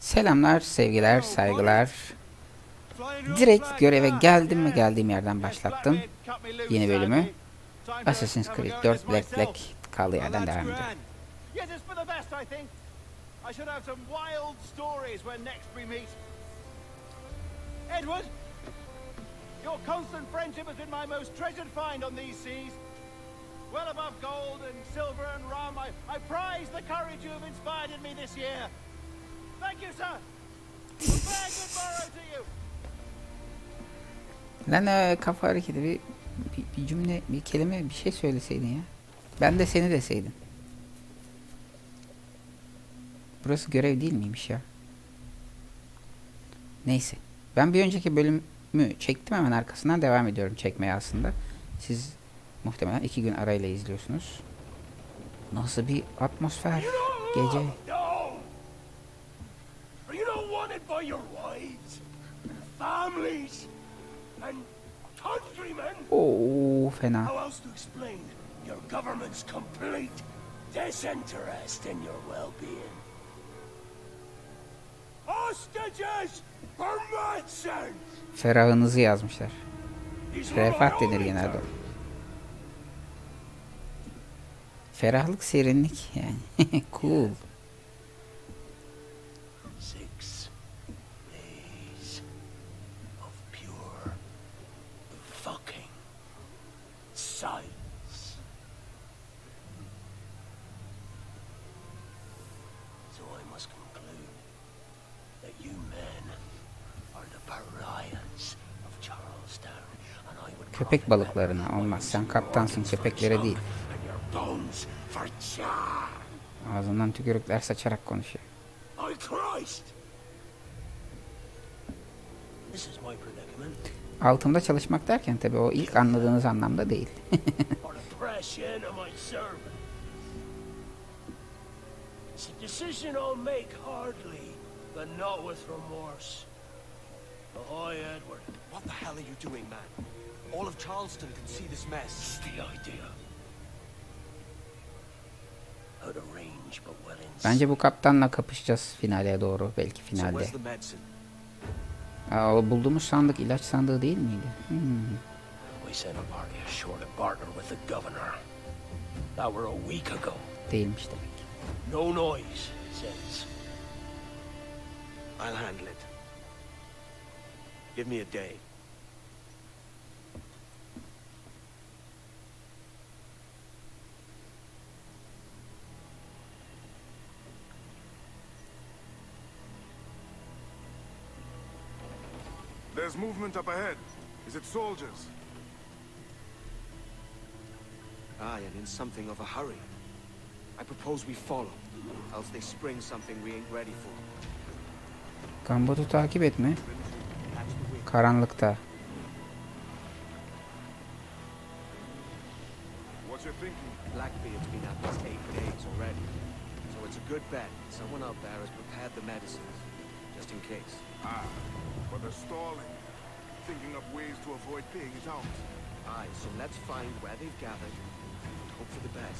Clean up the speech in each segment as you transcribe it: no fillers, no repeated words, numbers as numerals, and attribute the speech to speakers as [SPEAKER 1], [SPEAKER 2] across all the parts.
[SPEAKER 1] Selamlar, sevgiler, saygılar. Direkt göreve geldim ve geldiğim yerden başlattım. Yeni bölümü Assassin's Creed 4 Black Flag kaldığı yerden devam ediyor.
[SPEAKER 2] Edward, your constant friendship has been my most treasured find on these seas. Well above gold and silver and rum, I prize the courage you have inspired in me this year. Thank you, sir. Goodbye, good morrow to you.
[SPEAKER 1] Lan kafa hareketi bir cümle, bir kelime, bir şey söyleseydin ya. Ben de seni deseydin. Burası görev değil miymiş ya? Neyse. Ben bir önceki bölümü çektim, hemen arkasından devam ediyorum çekmeye aslında. Siz muhtemelen 2 gün arayla izliyorsunuz. Nasıl bir atmosfer gece. Oo, fena. Ferahınızı yazmışlar. Refah denir genelde. Ferahlık, serinlik yani. Cool. Köpek balıklarına olmaz. Sen kaptansın, köpeklere değil. Ağzından tükürükler saçarak konuşuyor. Altımda çalışmak derken tabii o ilk anladığınız anlamda değil.
[SPEAKER 2] What the hell are you doing, man? All of Charleston can see this mess. It's the idea. Out of range, but well in.
[SPEAKER 1] Bence bu kaptanla kapışacağız finale doğru, belki finalde. Aa, bulduğumuz sandık ilaç sandığı değil miydi? Değilmiş demek.
[SPEAKER 2] No noise, says. I'll handle it. Give me a day.
[SPEAKER 3] There's movement up ahead. Is it soldiers?
[SPEAKER 2] Aye, and in something of a hurry. I propose we follow, else they spring something we ain't ready for.
[SPEAKER 1] Gambot'u takip etme. Karanlıkta.
[SPEAKER 3] What's your thinking?
[SPEAKER 2] Blackbeard's been at this 8 days already, so it's a good bet someone out there has prepared the medicines, just in case.
[SPEAKER 3] Ah, but they're stalling, thinking up ways to avoid paying it out.
[SPEAKER 2] Aye, so let's find where they've gathered and hope for the best.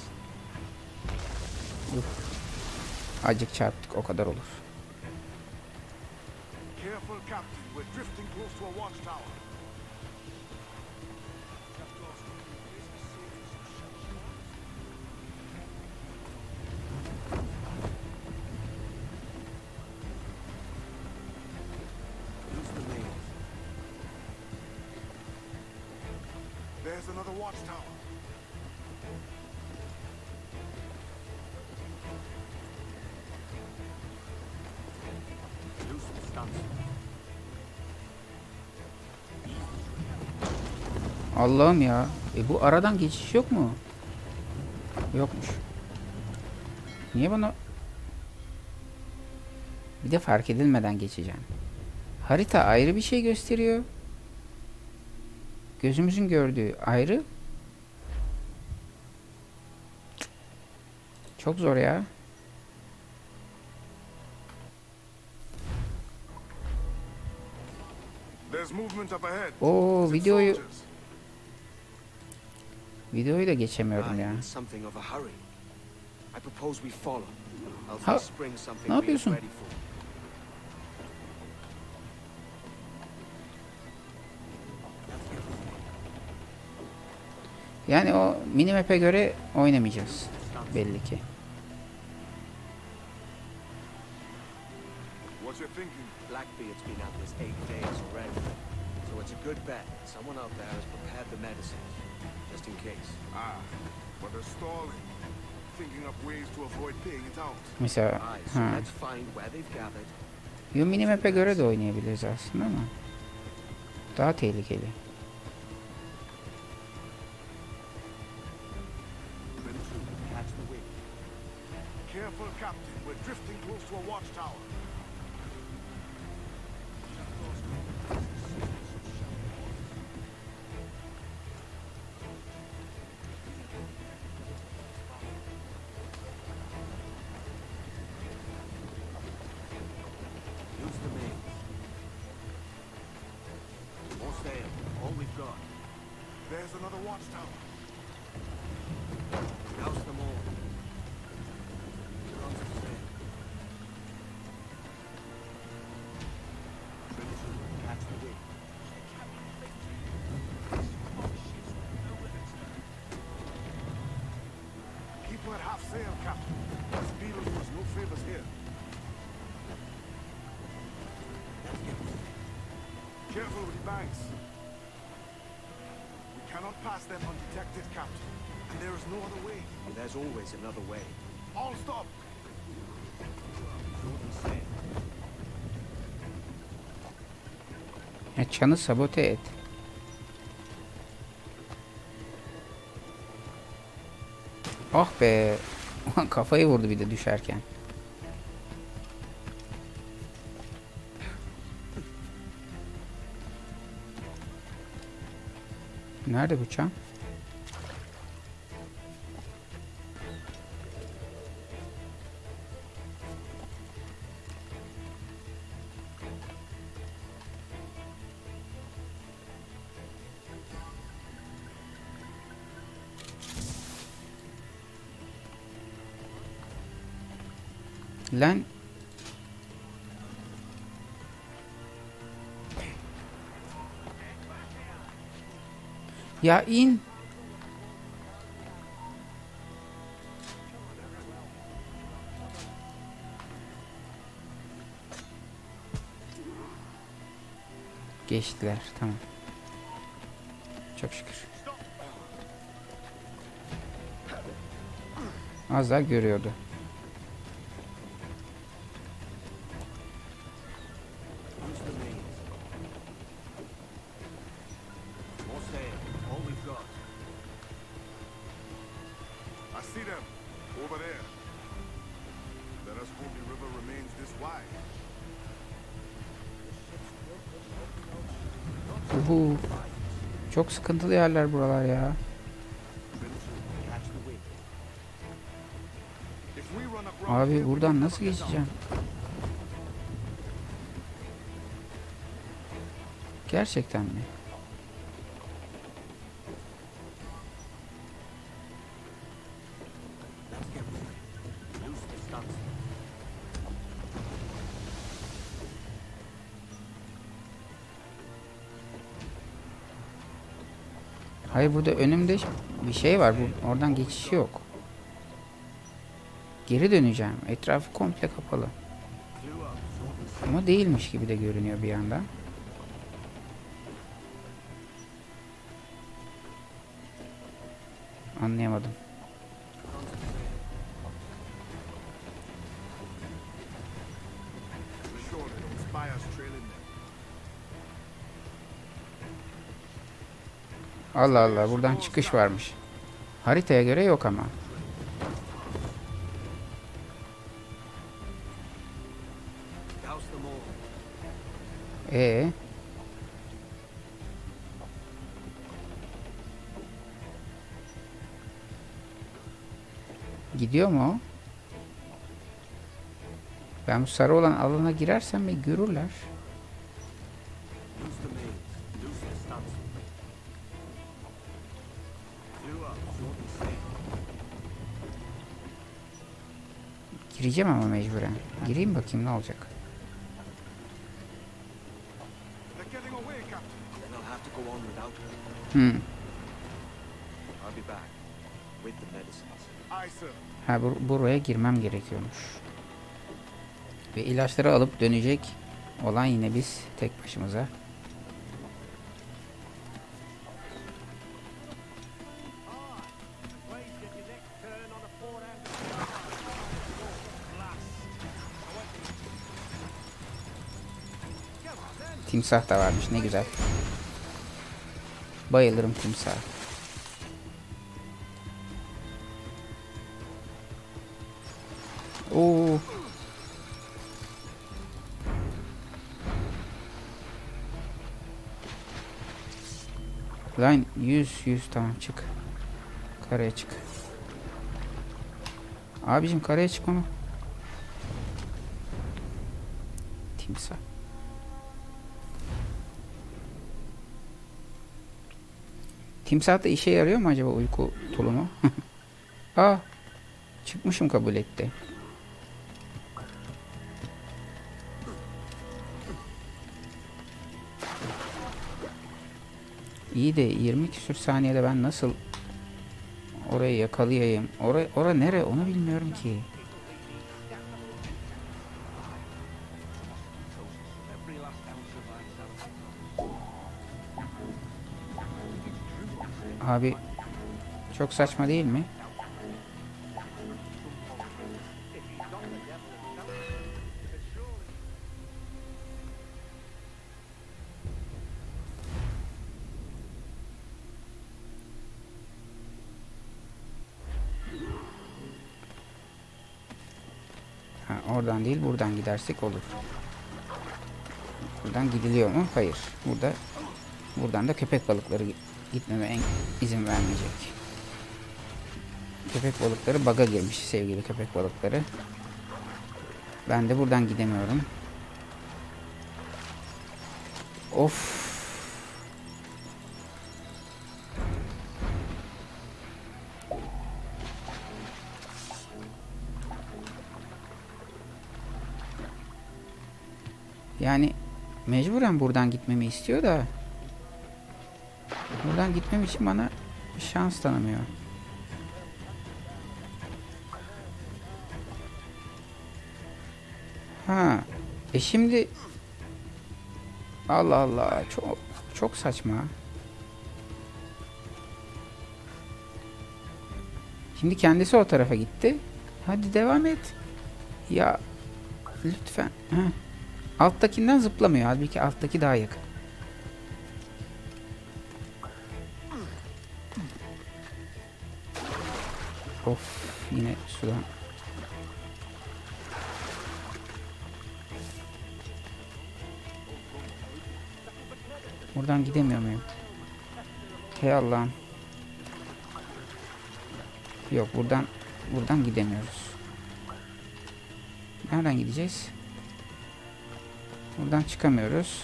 [SPEAKER 1] Acık çarptık, o kadar olur.
[SPEAKER 3] Careful, Captain. We're drifting close to a watchtower. There's another watchtower.
[SPEAKER 1] Allah'ım ya. Bu aradan geçiş yok mu? Yokmuş. Niye bana... Bir de fark edilmeden geçeceğim. Harita ayrı bir şey gösteriyor. Gözümüzün gördüğü ayrı. Çok zor ya. Oo, videoyu da geçemiyorum ya. Ha, ne yapıyorsun? Yani o minimap'e göre oynamayacağız. Belli ki.
[SPEAKER 3] What's your thinking?
[SPEAKER 4] Blackbeard's been at this 8 days already. So it's a good bet someone out there has prepared the medicine. Just in case.
[SPEAKER 3] Ah, but they're stalling. Thinking up ways to avoid paying it out.
[SPEAKER 1] Mesela
[SPEAKER 4] Right, so let's find where they've gathered.
[SPEAKER 1] yo minimap'e göre de oynayabiliriz aslında ama daha tehlikeli.
[SPEAKER 4] Catch the wind.
[SPEAKER 3] Careful, Captain. We're drifting close to a watchtower.
[SPEAKER 4] Use the main. More sail. All we've got.
[SPEAKER 3] There's another watchtower.
[SPEAKER 4] Douse them all. Lots of sail. Catch the wind.
[SPEAKER 3] Keep her at half sail, Captain. These beetles do us no favors here. Careful with the banks. We cannot pass them undetected, Captain. And there is no other way.
[SPEAKER 4] And there's always another way.
[SPEAKER 3] All stop!
[SPEAKER 4] Shorten sail.
[SPEAKER 1] Çanı sabote et. Ah be. Kafayı vurdu bir de düşerken. Nerede bu çan? Lan. Ya in. Geçtiler. Tamam. Çok şükür. Az daha görüyordu.
[SPEAKER 4] Use the main. More sail. All we've got.
[SPEAKER 3] I see them. Over there. Let us hope the river remains this wide.
[SPEAKER 1] Uhu. Çok sıkıntılı yerler buralar ya.
[SPEAKER 4] Catch the wind.
[SPEAKER 3] If we run aground
[SPEAKER 1] Abi
[SPEAKER 3] here, we
[SPEAKER 1] buradan
[SPEAKER 3] will
[SPEAKER 1] nasıl
[SPEAKER 3] never get
[SPEAKER 1] geçeceğim? Gerçekten mi?
[SPEAKER 4] Let's get moving. Loose the stunts.
[SPEAKER 1] Hayır burada önümde bir şey var. Oradan geçiş yok. Geri döneceğim. Etrafı komple kapalı.
[SPEAKER 4] Clew up. Shorten sail.
[SPEAKER 1] Ama değilmiş gibi de görünüyor bir yandan. Anlayamadım.
[SPEAKER 3] Sure, they don't spy us trailing them.
[SPEAKER 1] Allah Allah buradan çıkış varmış. Haritaya göre yok ama.
[SPEAKER 4] Douse them all.
[SPEAKER 1] Ee, gidiyor mu o? Ben bu sarı olan alana girersem beni görürler.
[SPEAKER 4] Use the main. Loose the stunts. Clew up. Shorten sail.
[SPEAKER 1] Gireceğim ama mecburen. Gireyim bakayım ne olacak.
[SPEAKER 3] They're getting away, Captain.
[SPEAKER 4] Then I'll have to go on without her.
[SPEAKER 1] Hmm.
[SPEAKER 4] I'll be back with the medicines.
[SPEAKER 3] Aye, sir.
[SPEAKER 1] Ha, buraya girmem gerekiyormuş. Ve ilaçları alıp dönecek olan yine biz tek başımıza. Timsah da varmış, ne güzel. Bayılırım timsah. Oo. Lan 100 tamam, çık. Karaya çık. Abicim karaya çık onu. Timsah. Timsah da işe yarıyor mu acaba, uyku tulumu? Aa, çıkmışım, kabul etti. İyi de 20 küsür saniyede ben nasıl orayı yakalayayım? Ora nere onu bilmiyorum ki. Abi çok saçma değil mi? Ha, oradan değil, buradan gidersek olur. Buradan gidiliyor mu? Hayır. Buradan da köpek balıkları gitmeme izin vermeyecek. Köpek balıkları bug'a girmiş, sevgili köpek balıkları. Ben de buradan gidemiyorum. Of. Yani mecburen buradan gitmemi istiyor da buradan gitmem için bana şans tanımıyor. Ha. Şimdi Allah Allah, çok saçma. Şimdi kendisi o tarafa gitti. Hadi devam et. Ya lütfen. Ha. Alttakinden zıplamıyor. Halbuki alttaki daha yakın. Of, yine sudan. Buradan gidemiyor muyum? Hey Allah'ım. Yok, buradan gidemiyoruz. Nereden gideceğiz? Buradan çıkamıyoruz.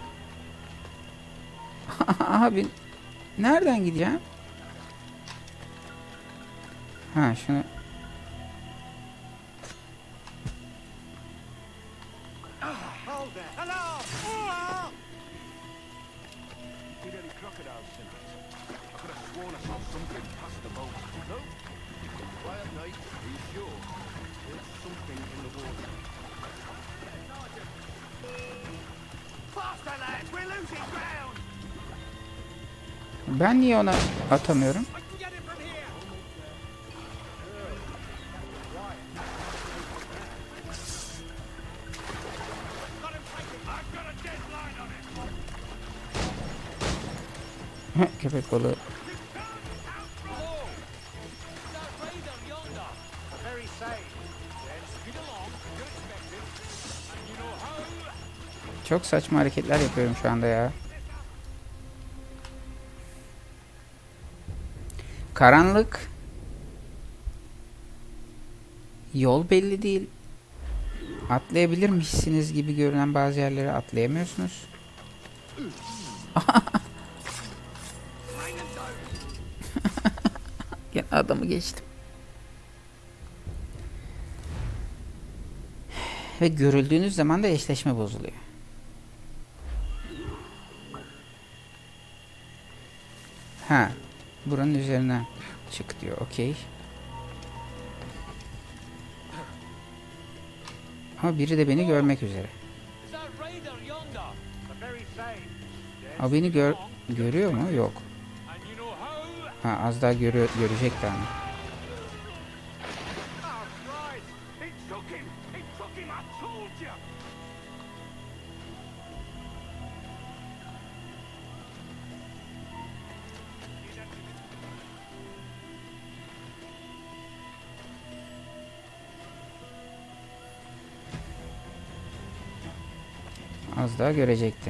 [SPEAKER 1] Abi nereden gideceğim? Ha, şunu. Ben niye ona atamıyorum? Köpek balığı. Çok saçma hareketler yapıyorum şu anda ya. Karanlık. Yol belli değil. Atlayabilirmişsiniz gibi görünen bazı yerlere atlayamıyorsunuz. Ya, adamı geçtim. Ve görüldüğünüz zaman da eşleşme bozuluyor. Ha. Buranın üzerine çık diyor. Okey. Ama biri de beni görmek üzere. O beni görüyor mu? Yok. Ha, az daha görecekler mi? Az daha görecekti.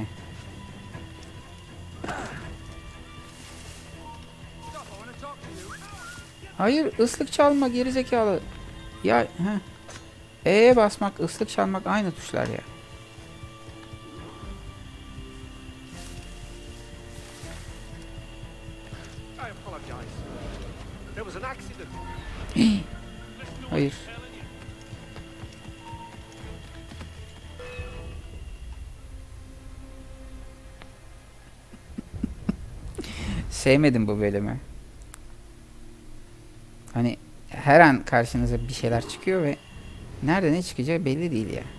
[SPEAKER 1] Hayır, ıslık çalma gerizekalı. Ya he. E'ye basmak, ıslık çalmak aynı tuşlar ya. Hayır. Sevmedim bu bölümü. Hani her an karşınıza bir şeyler çıkıyor ve nerede ne çıkacağı belli değil ya.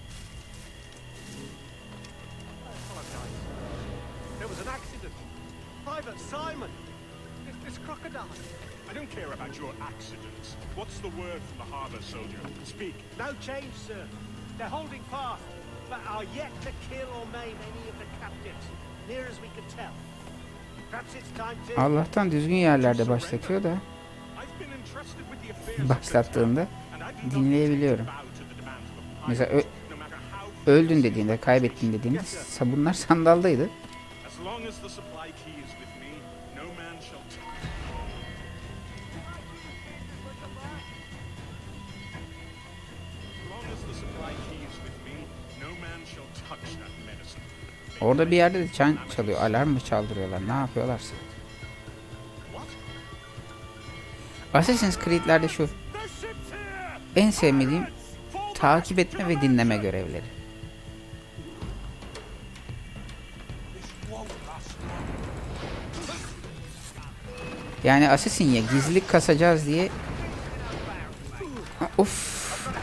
[SPEAKER 3] I don't care about your accidents. What's the word from the harbor, soldier? Speak.
[SPEAKER 2] No change, sir. They're holding fast, but are yet to kill or maim any of the captives, near as we can tell. Perhaps it's time to...
[SPEAKER 1] Allah'tan düzgün yerlerde başlatıyor da
[SPEAKER 3] I've been entrusted with the affairs of
[SPEAKER 1] başlattığında
[SPEAKER 3] and I do not
[SPEAKER 1] dinleyebiliyorum.
[SPEAKER 3] bow to the demands of the
[SPEAKER 1] Mesela
[SPEAKER 3] pirate, no matter how
[SPEAKER 1] öldün dediğinde, kaybettin dediğinde sabunlar sandaldaydı.
[SPEAKER 3] As long as the supply key is with me, no man shall touch. As long as the supply key is with me, no man shall touch that medicine.
[SPEAKER 1] Orada bir yerde de çan çalıyor. Alarm mı çaldırıyorlar? Ne yapıyorlarsa. Assassin's Creed'lerde şu en sevmediğim takip etme ve dinleme görevleri. Yani Assassin ya gizlilik kasacağız diye. Of.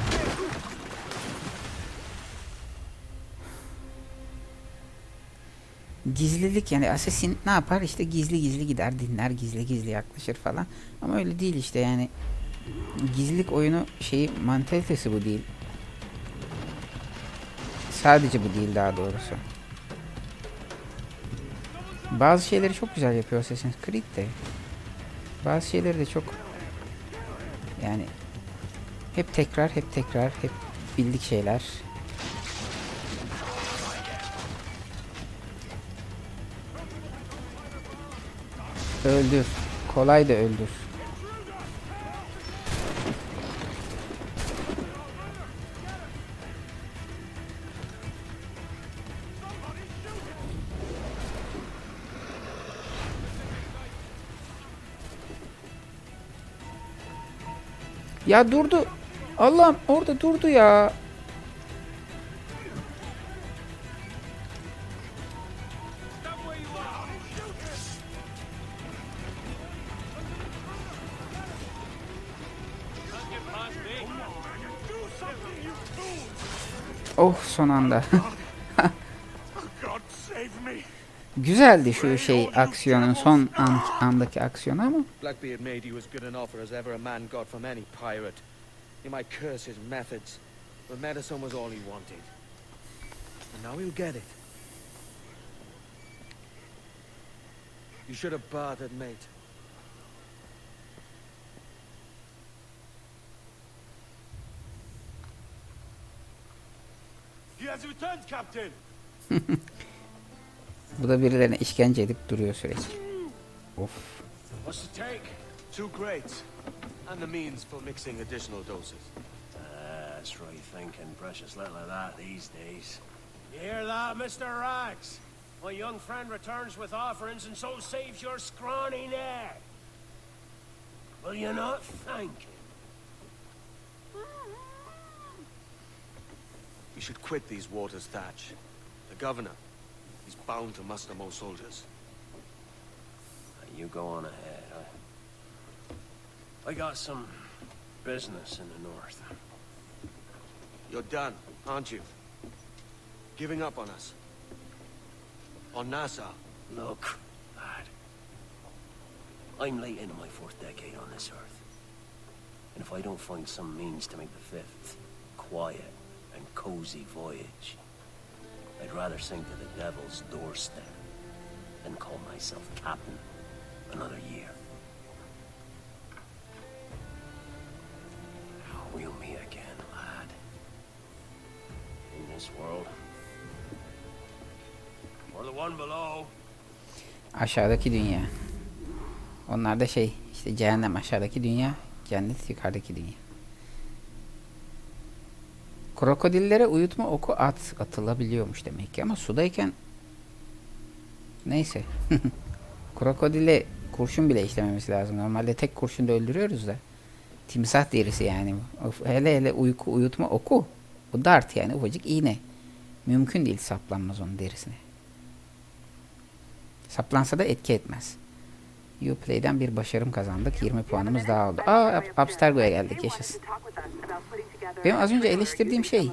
[SPEAKER 1] Gizlilik yani Assassin ne yapar işte gizli gizli gider dinler gizli gizli yaklaşır falan ama öyle değil işte yani gizlilik oyunu şeyi mantalitesi bu değil, sadece bu değil daha doğrusu. Bazı şeyleri çok güzel yapıyor Assassin's Creed de bazı şeyleri de çok yani hep tekrar hep bildik şeyler. Öldür. Kolay da öldür. Ya durdu. Allah'ım orada durdu ya. Oh son anda.
[SPEAKER 3] God save me!
[SPEAKER 1] Güzeldi şu şey aksiyonun son andaki aksiyonu ama
[SPEAKER 4] Blackbeard made you as good an offer as ever a man got from any pirate. You might curse his methods, but medicine was all he wanted. And now he'll get it. You should have bartered, mate.
[SPEAKER 2] He has returned, Captain!
[SPEAKER 1] bu da birilerine işkence edip duruyor sürekli. Of.
[SPEAKER 2] What's the take?
[SPEAKER 4] 2 crates, and the means for mixing additional doses.
[SPEAKER 2] That's right thinking, precious little of that these days. You hear that, Mr. Rags? My young friend returns with offerings and so saves your scrawny neck. Will you not thank him?
[SPEAKER 4] We should quit these waters, Thatch. The governor, he's bound to muster more soldiers.
[SPEAKER 2] You go on ahead.
[SPEAKER 5] I got some business in the north.
[SPEAKER 4] You're done, aren't you? Giving up on us. On Nassau.
[SPEAKER 5] Look, lad. I'm late into my 4th decade on this earth. And if I don't find some means to make the 5th quiet and cozy voyage, I'd rather sink to the devil's doorstep than call myself captain another year. We'll meet again, lad. In this world. Or the one below.
[SPEAKER 1] Aşağıdaki dünya. Onlar da işte cehennem aşağıdaki dünya, cennet yukarıdaki dünya. Krokodillere uyutma oku atılabiliyormuş demek ki ama sudayken neyse. Krokodile kurşun bile işlememesi lazım. Normalde tek kurşunda öldürüyoruz da. Timsah derisi yani. Hele uyutma oku. O dart yani ufacık iğne. Mümkün değil saplanmaz onun derisine. Saplansa da etki etmez. Uplay'den bir başarım kazandık. 20 puanımız daha oldu. Abstergo'ya geldik. Yaşasın. Benim az önce eleştirdiğim şey.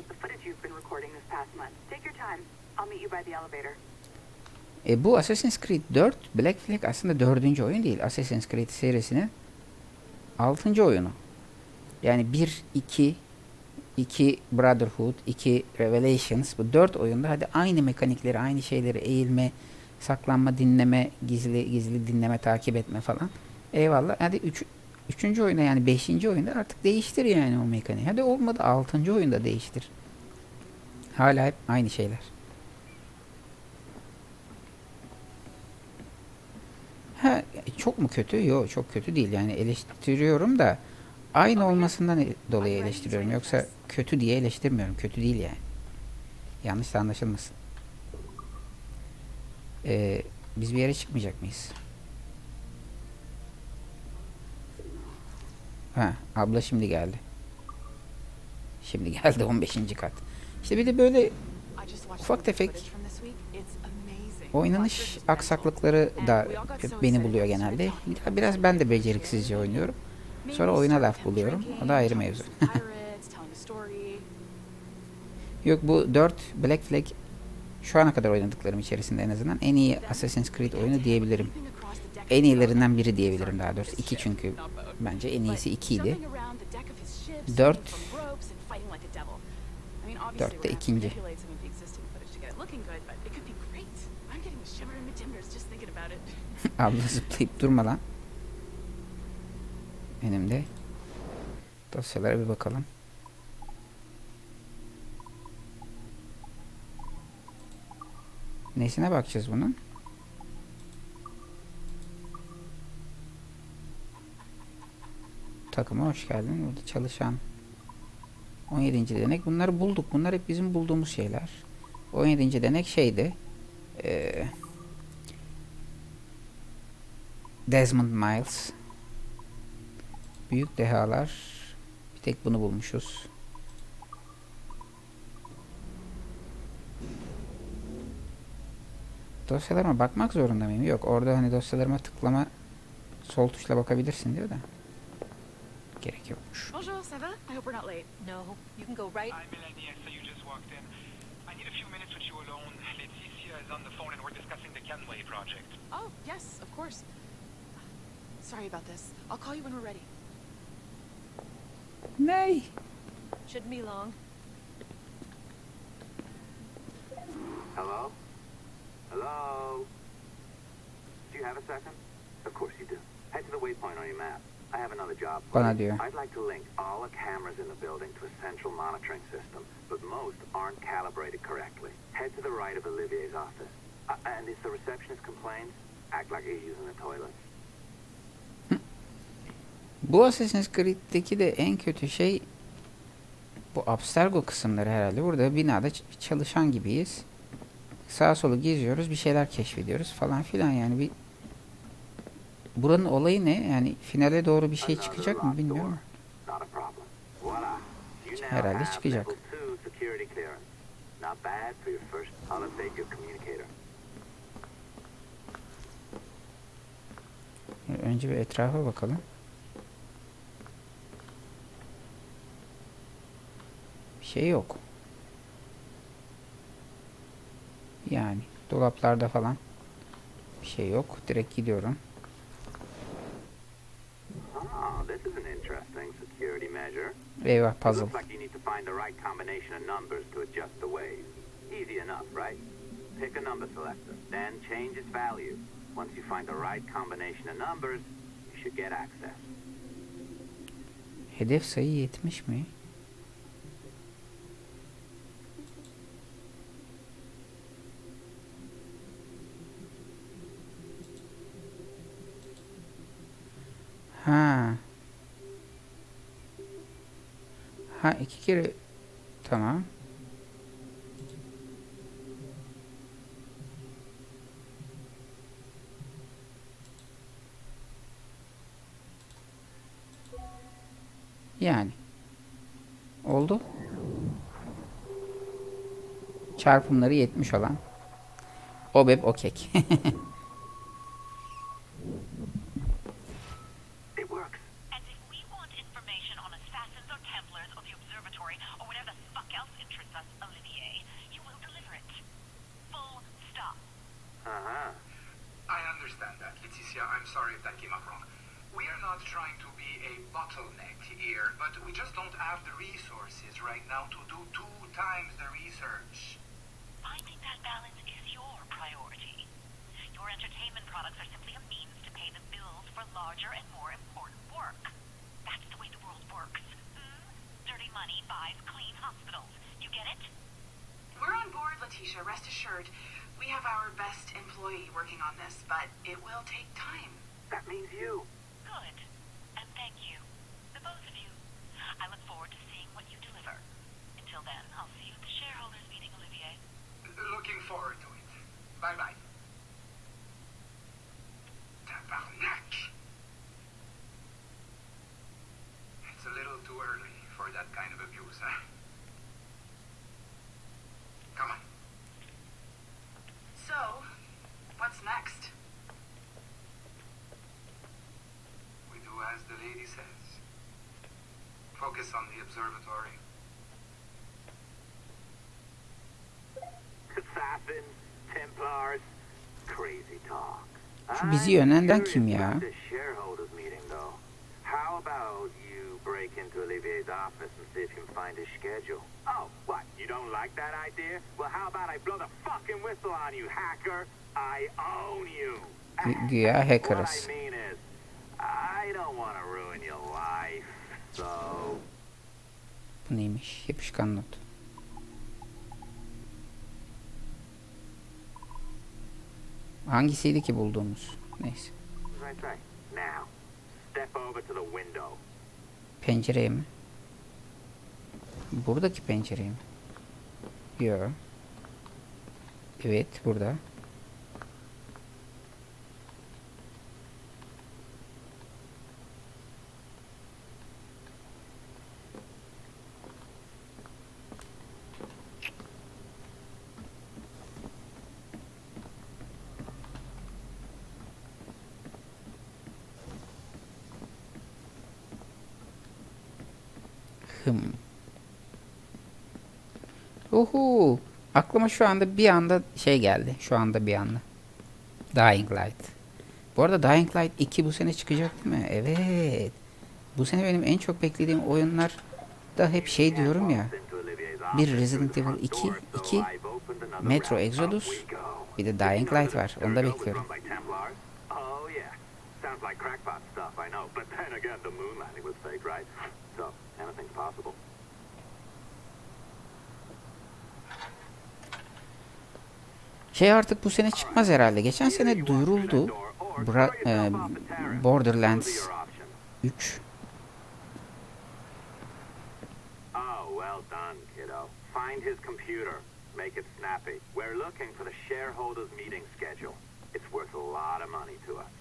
[SPEAKER 1] Bu Assassin's Creed 4 Black Flag aslında 4. oyun değil. Assassin's Creed serisinin 6. oyunu. Yani 1, 2 Brotherhood, 2 Revelations. Bu 4 oyunda hadi aynı mekanikleri, aynı şeyleri eğilme, saklanma, dinleme, gizli dinleme, takip etme falan. Eyvallah. Hadi 3. oyunda yani 5. oyunda artık değiştir yani o mekaniği. Hadi olmadı 6. oyunda değiştir. Hala hep aynı şeyler. Çok mu kötü? Yok, çok kötü değil. Yani eleştiriyorum da aynı olmasından dolayı eleştiriyorum. Yoksa kötü diye eleştirmiyorum. Kötü değil yani. Yanlış da anlaşılmasın. Biz bir yere çıkmayacak mıyız? Abla şimdi geldi. Şimdi geldi 15. kat. İşte bir de böyle ufak tefek oynanış aksaklıkları da beni buluyor genelde. Biraz ben de beceriksizce oynuyorum. Sonra oyuna laf buluyorum. O da ayrı mevzu. Yok, bu 4 Black Flag şu ana kadar oynadıklarım içerisinde en azından en iyi Assassin's Creed oyunu diyebilirim. En iyilerinden biri diyebilirim daha doğrusu. 2 çünkü bence en iyisi 2 idi. 4 de ikinci. Abla zıplayıp durma lan. Önümde. Dosyalara bir bakalım. Nesine bakacağız bunun? Takıma hoş geldin. Burada çalışan 17. denek. Bunları bulduk. Bunlar hep bizim bulduğumuz şeyler. 17. denek şeydi. Desmond Miles. Büyük dehalar. Bir tek bunu bulmuşuz. Dosyalarıma bakmak zorunda mıyım? Yok. Orada hani dosyalarıma tıklama, sol tuşla bakabilirsin diyor da. Gerek yokmuş.
[SPEAKER 6] Bonjour, ça va? I hope we're not late.
[SPEAKER 7] No, you can go right.
[SPEAKER 8] I'm Melanie, so you just walked in. I need a few minutes with you alone. Laetitia is on the phone and we're discussing the Kenway project.
[SPEAKER 6] Oh, yes, of course. Sorry about this. I'll call you when we're ready.
[SPEAKER 1] Ney?
[SPEAKER 7] Shouldn't be long.
[SPEAKER 9] Hello? Hello? Do you have a second? Of course you do. Head to the waypoint on your map. I have another job for
[SPEAKER 1] Bana
[SPEAKER 9] you.
[SPEAKER 1] diyor.
[SPEAKER 9] I'd like to link all the cameras in the building to a central monitoring system, but most aren't calibrated correctly. Head to the right of Olivier's office. And if the receptionist complains, act like you're using the toilet.
[SPEAKER 1] Bu Assassin's Creed'deki de en kötü şey bu Abstergo kısımları herhalde. Burada binada çalışan gibiyiz. Sağa solu geziyoruz, bir şeyler keşfediyoruz falan filan yani bir buranın olayı ne? Yani finale doğru bir şey çıkacak mı bilmiyorum. Herhalde çıkacak. Önce bir etrafa bakalım. Bir şey yok. Yani dolaplarda falan bir şey yok. Direkt gidiyorum.
[SPEAKER 9] Oh, this is an interesting security measure.
[SPEAKER 1] Eyvah,
[SPEAKER 9] It
[SPEAKER 1] puzzle.
[SPEAKER 9] looks like you need to find the right combination of numbers to adjust the waves. Easy enough, right? Pick a number selector, then change its value. Once you find the right combination of numbers, you should get access.
[SPEAKER 1] Hedef sayı 70 mi? Ha. Ha, 2 kere. Tamam. Yani. Oldu. Çarpımları 70 olan. OBEB OKEK.
[SPEAKER 9] It works.
[SPEAKER 7] And if we want information on assassins or Templars or the observatory or whatever the fuck else interests us, Olivier, you will deliver it. Full stop.
[SPEAKER 9] Uh-huh.
[SPEAKER 8] I understand that, Leticia. I'm sorry if that came up wrong. We are not trying to be a bottleneck here, but we just don't have the resources right now to do 2 times the research.
[SPEAKER 7] Finding that balance is your priority. Your entertainment products are simply a means to pay the bills for larger and more important work. That's the way the world works. Dirty money buys clean hospitals. You get it?
[SPEAKER 6] We're on board, Letitia, rest assured. We have our best employee working on this, but it will take time.
[SPEAKER 9] That means you.
[SPEAKER 7] Good. And thank you. The both of you. I look forward to seeing what you deliver. Until then, I'll see you at the shareholders meeting, Olivier.
[SPEAKER 8] Looking forward to it. Bye-bye. Tabarnak! It's a little too early for that kind of abuse, huh? Come on.
[SPEAKER 6] So, what's next?
[SPEAKER 8] We do as the lady says. Focus on the observatory.
[SPEAKER 9] Assassins, Templars, crazy talk.
[SPEAKER 1] Şu bizi yönlendiren kim ya?
[SPEAKER 9] I'm curious about the shareholders meeting, though. How about you break into Olivier's office and see if you can find his schedule? Oh, what? You don't like that idea? Well, how about I blow the fucking whistle on you, hacker? I own you.
[SPEAKER 1] Güya
[SPEAKER 9] What
[SPEAKER 1] hackerız.
[SPEAKER 9] I mean is, I don't want to ruin your life, so...
[SPEAKER 1] Bu neymiş? Yapışkan not. Hangisiydi ki bulduğumuz? Neyse.
[SPEAKER 9] Right, right. Now, step over to the window.
[SPEAKER 1] Pencereye mi? Buradaki pencereye mi? Yok. Evet, burada. Uhu. Aklıma şu anda bir anda şey geldi. Şu anda bir anda. Dying Light. Bu arada Dying Light 2 bu sene çıkacak değil mi? Evet. Bu sene benim en çok beklediğim oyunlar da hep şey diyorum ya. Bir Resident Evil 2, Metro Exodus, bir de Dying Light var. Onu da bekliyorum.
[SPEAKER 9] Oh yeah, sounds like crackpot stuff, I know. But then again, the moon landing was fake, right? So anything's possible.
[SPEAKER 1] Şey artık bu sene çıkmaz herhalde. Geçen sene duyuruldu. Borderlands 3.
[SPEAKER 9] Oh, well done, kiddo. Find his computer. Make it snappy. We're looking for the shareholders meeting schedule. It's worth a lot of money to us.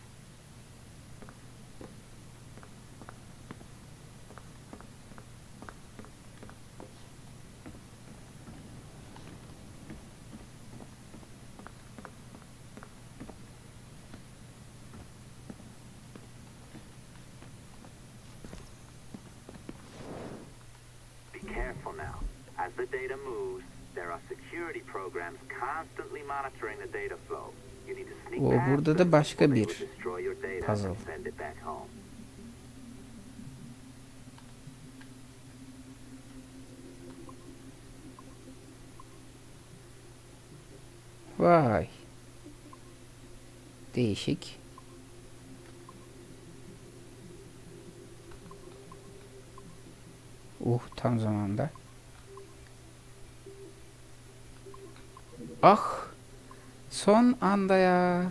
[SPEAKER 9] As the data moves, there are security programs constantly monitoring the data flow. You need to sneak past
[SPEAKER 1] Burada da
[SPEAKER 9] them
[SPEAKER 1] başka
[SPEAKER 9] or they
[SPEAKER 1] bir
[SPEAKER 9] will destroy your data
[SPEAKER 1] puzzle.
[SPEAKER 9] and send it back home.
[SPEAKER 1] Vay. Değişik. Tam zamanda. Ah. Son anda ya.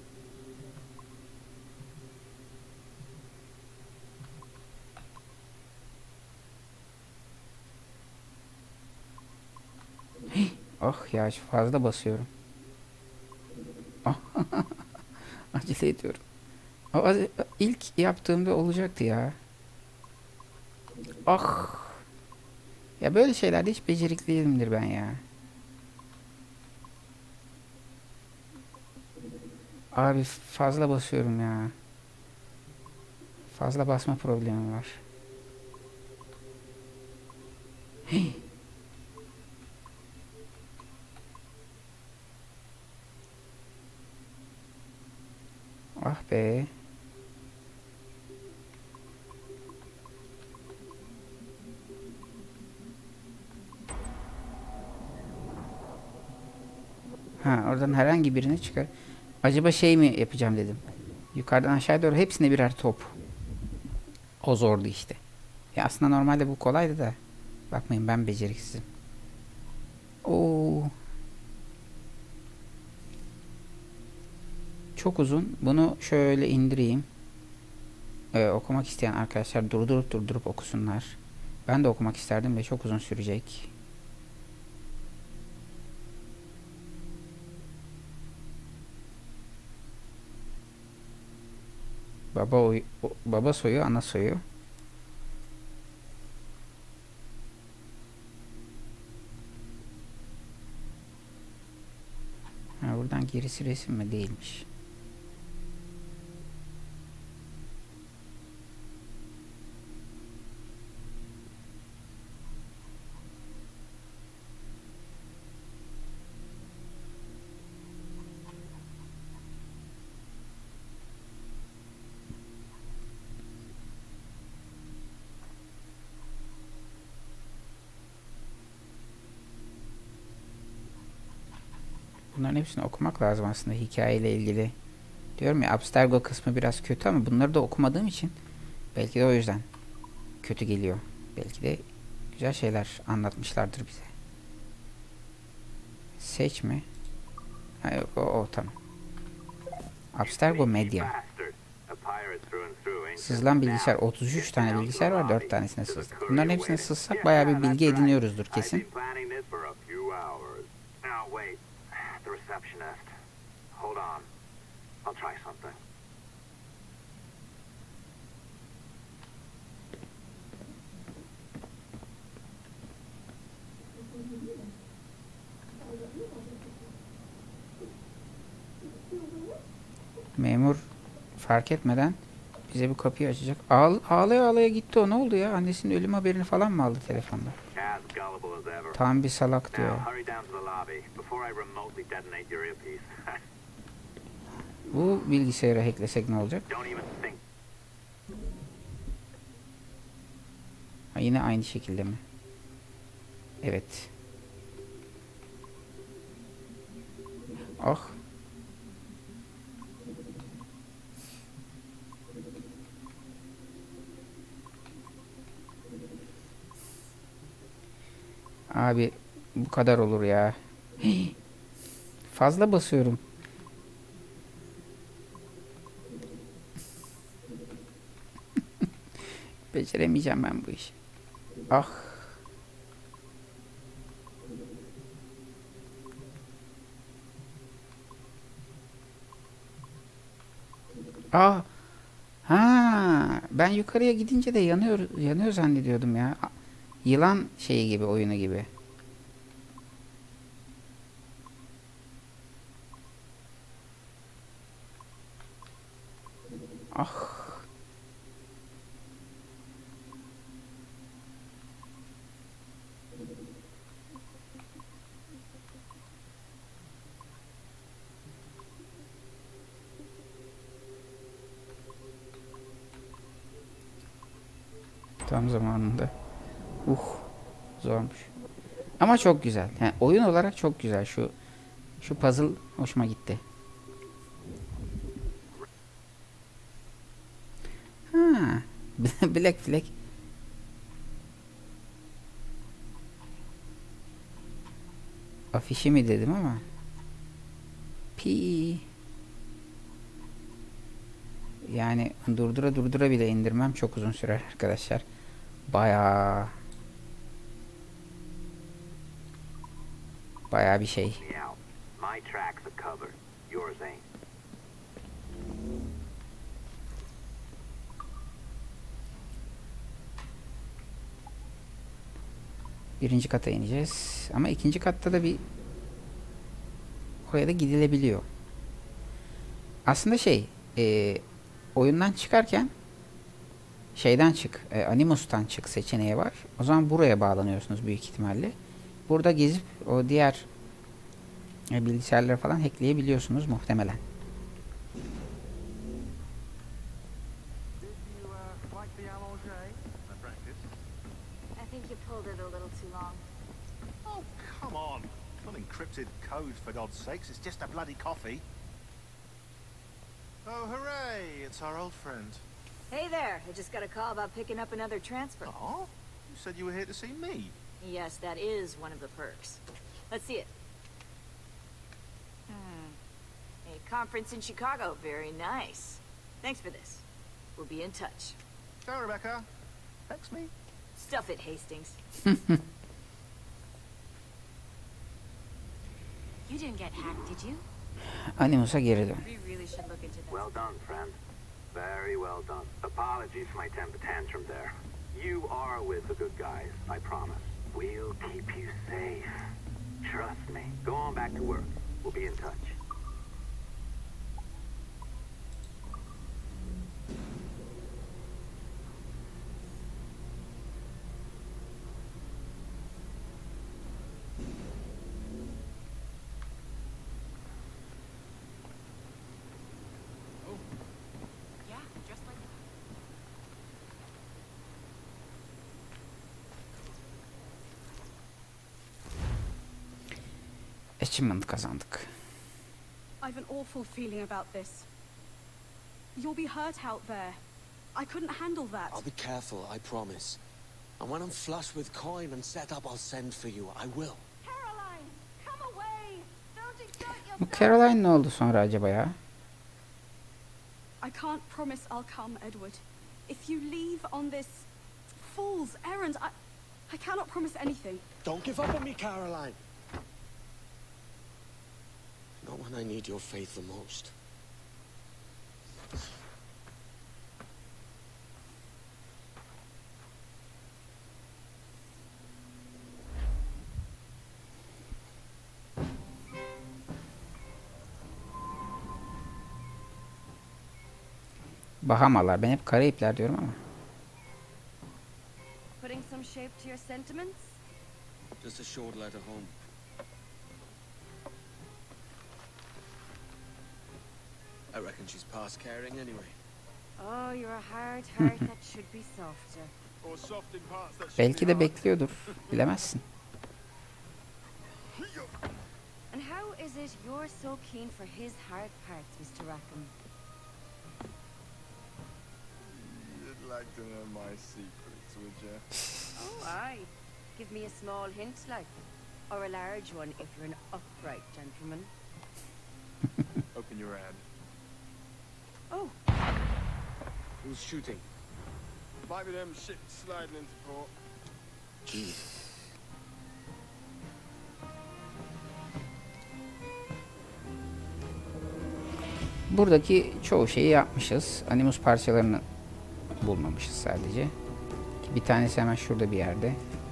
[SPEAKER 1] Ah ya, fazla basıyorum. Ah. Acele ediyorum. İlk yaptığımda olacaktı ya. Ah. Ya böyle şeylerde hiç becerikli değilimdir ben ya. Abi fazla basıyorum ya. Fazla basma problemi var. Hey. Ah be. Oradan herhangi birini çıkar. Acaba şey mi yapacağım dedim. Yukarıdan aşağıya doğru hepsine birer top. O zordu işte. Ya aslında normalde bu kolaydı da. Bakmayın, ben beceriksizim. Oo. Çok uzun. Bunu şöyle indireyim. Okumak isteyen arkadaşlar durdurup okusunlar. Ben de okumak isterdim ve çok uzun sürecek. Baba soyu, ana soyu. Buradan gerisi resim mi? Değilmiş. Bunların hepsini okumak lazım aslında hikayeyle ilgili. Diyorum ya, Abstergo kısmı biraz kötü ama bunları da okumadığım için belki de o yüzden kötü geliyor. Belki de güzel şeyler anlatmışlardır bize. Seç mi? Ha, yok, o tamam. Abstergo Media. Sızılan bilgisayar. 33 tane bilgisayar var, 4 tanesine sızdık. Bunların hepsine sızsak bayağı bir bilgi ediniyoruzdur kesin.
[SPEAKER 9] Receptionist. Hold on. I'll try something.
[SPEAKER 1] Memur fark etmeden bize bir kapıyı açacak. Ağlaya ağlaya gitti o. Ne oldu ya? Annesinin ölüm haberini falan mı aldı telefonda? Tam bir salak diyor. Bu bilgisayarı hacklesek ne olacak? Ha, yine aynı şekilde mi? Evet. Ah. Abi bu kadar olur ya. Hii. Fazla basıyorum. Beceremeyeceğim ben bu işi. Ah. Ah. Ha, ben yukarıya gidince de yanıyor zannediyordum ya. Yılan şeyi gibi, oyunu gibi. Ah. Tam zamanında. Zormuş. Ama çok güzel. Yani oyun olarak çok güzel. Şu puzzle hoşuma gitti. Ha, Black Flag. Afişi mi dedim ama. Yani durdura bile indirmem çok uzun sürer arkadaşlar. Bayağı bir şey.
[SPEAKER 9] My tracks are covered. Yours ain't.
[SPEAKER 1] Birinci kata ineceğiz. Ama ikinci katta da bir oraya da gidilebiliyor. Aslında oyundan çıkarken şeyden çık, Animus'tan çık seçeneği var. O zaman buraya bağlanıyorsunuz büyük ihtimalle. Burada gezip o diğer bilgisayarları falan hackleyebiliyorsunuz muhtemelen.
[SPEAKER 10] I think you pulled it a little too long.
[SPEAKER 2] Oh, come on. Not encrypted code, for God's sakes. It's just a bloody coffee. Oh, hooray! It's our old friend.
[SPEAKER 10] Hey there, I just got a call about picking up another transfer.
[SPEAKER 2] Oh? You said you were here to see me.
[SPEAKER 10] Yes, that is one of the perks. Let's see it. A conference in Chicago, very nice. Thanks for this. We'll be in touch.
[SPEAKER 2] Go, Rebecca. Text me.
[SPEAKER 10] Stuff it, Hastings. You didn't get hacked, did you?
[SPEAKER 1] Animus'a geri dön.
[SPEAKER 10] We really should look into that.
[SPEAKER 9] Well done, friend. Very well done. Apologies for my temper tantrum there. You are with the good guys, I promise. We'll keep you safe. Trust me. Go on back to work. We'll be in touch.
[SPEAKER 10] Yeah, just like that.
[SPEAKER 1] Achievement kazandık.
[SPEAKER 11] I've an awful feeling about this. You'll be hurt out there. I couldn't handle that.
[SPEAKER 4] I'll be careful, I promise. And when I'm flush with coin and set up, I'll send for you. I will.
[SPEAKER 11] Caroline, come away. Don't exert
[SPEAKER 1] Bu
[SPEAKER 11] yourself.
[SPEAKER 1] Caroline ne oldu sonra acaba ya?
[SPEAKER 11] I can't promise I'll come, Edward. If you leave on this fool's errand, I cannot promise anything.
[SPEAKER 4] Don't give up on me, Caroline. Not when I need your faith the most.
[SPEAKER 1] Bahamalar. Ben hep Karayipler diyorum ama.
[SPEAKER 10] Putting some shape to your sentiments?
[SPEAKER 4] Just a short letter home. I reckon she's past caring anyway.
[SPEAKER 10] Oh, you're a hard heart that should be softer.
[SPEAKER 2] Or soft in parts that should
[SPEAKER 1] Belki
[SPEAKER 2] be
[SPEAKER 1] de
[SPEAKER 2] hard.
[SPEAKER 1] bekliyordur. Bilemezsin.
[SPEAKER 10] And how is it you're so keen for his hard parts, Mr. Rackham?
[SPEAKER 3] You'd like to know my secrets, would you?
[SPEAKER 10] Oh, aye. Give me a small hint, like. Or a large one if you're an upright gentleman.
[SPEAKER 3] Open your hand.
[SPEAKER 10] Oh,
[SPEAKER 4] Who's shooting?
[SPEAKER 3] Might be them ships sliding into port.
[SPEAKER 4] Jesus.
[SPEAKER 1] Buradaki çoğu şeyi yapmışız. Animus parçalarını bulmamışız sadece. Bir tanesi hemen şurada bir yerde.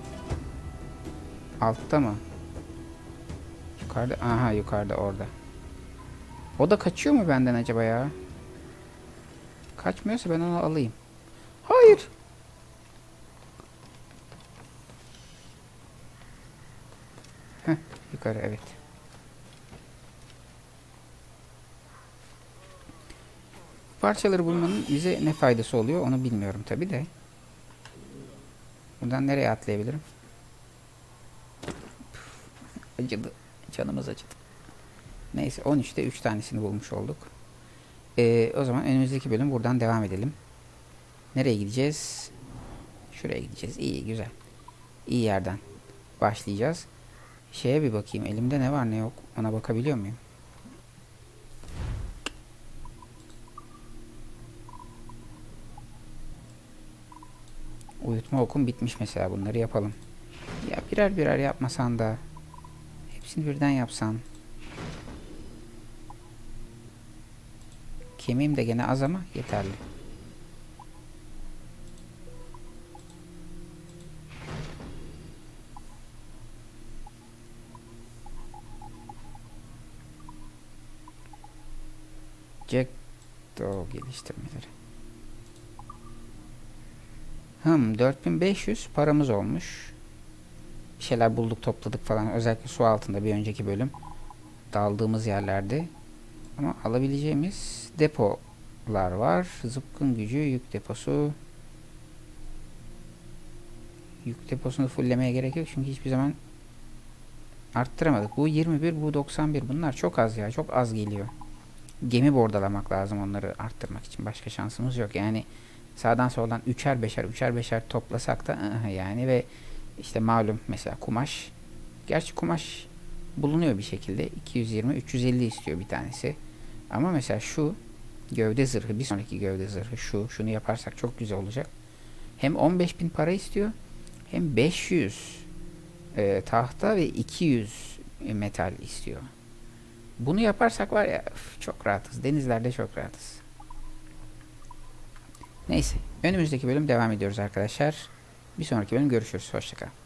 [SPEAKER 1] Altta mı? Yukarıda. Aha, yukarıda, orada. O da kaçıyor mu benden acaba ya? Kaçmıyorsa ben onu alayım. Hayır. Heh, yukarı, evet. Parçaları bulmanın bize ne faydası oluyor onu bilmiyorum tabi de. Buradan nereye atlayabilirim? Acıdı. Canımız acıdı. Neyse 13'te 3 tanesini bulmuş olduk. O zaman önümüzdeki bölüm buradan devam edelim. Nereye gideceğiz? Şuraya gideceğiz. İyi, güzel. İyi yerden başlayacağız. Şeye bir bakayım. Elimde ne var ne yok. Ona bakabiliyor muyum? Uyutma okum bitmiş mesela. Bunları yapalım. Ya birer birer yapmasan da hepsini birden yapsan. Kemiğim de gene az ama yeterli. Jackdaw geliştirmeleri. 4500 paramız olmuş. Bir şeyler bulduk, topladık falan. Özellikle su altında bir önceki bölüm daldığımız yerlerde. Ama alabileceğimiz depolar var. Zıpkın gücü, yük deposu. Yük deposunu fulllemeye gerek yok çünkü hiçbir zaman arttıramadık. Bu 21, bu 91. Bunlar çok az ya. Çok az geliyor. Gemi bordalamak lazım onları arttırmak için. Başka şansımız yok. Yani sağdan soldan üçer beşer toplasak da yani ve işte malum mesela kumaş. Gerçi kumaş bulunuyor bir şekilde. 220, 350 istiyor bir tanesi. Ama mesela şu gövde zırhı, bir sonraki gövde zırhı şunu yaparsak çok güzel olacak. Hem 15.000 para istiyor hem 500 tahta ve 200 metal istiyor. Bunu yaparsak var ya çok rahatız. Denizlerde çok rahatız. Neyse. Önümüzdeki bölüm devam ediyoruz arkadaşlar. Bir sonraki bölüm görüşürüz. Hoşça kalın.